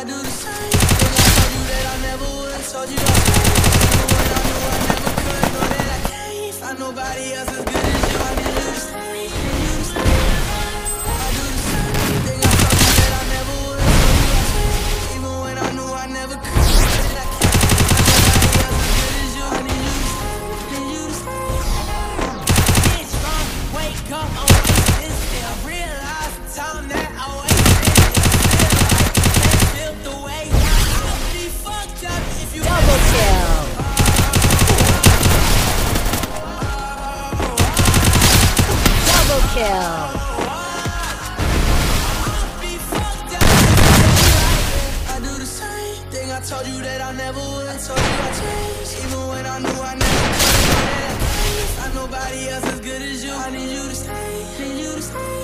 I do the same thing I told you that I never would. Told you I stayed, even when I knew I never could. Know that I can't find nobody else as good as you. I need you to stay, need you to stay. I do the same thing I told you that I never would. Told you I stayed, even when I knew I never could. Know that I can't find nobody else as good as you. I need you to stay, need you to stay. Bitch, wrong, wake up, I'm wasting still. Realize the time that I wasted. Still like, can't feel the way I would be fucked up if you Double kill. Double kill. I do the same thing I told you that I never would. I told you I changed, even when I knew I never could. Know that I can't find nobody else as good as you. I need you to stay, need you to stay.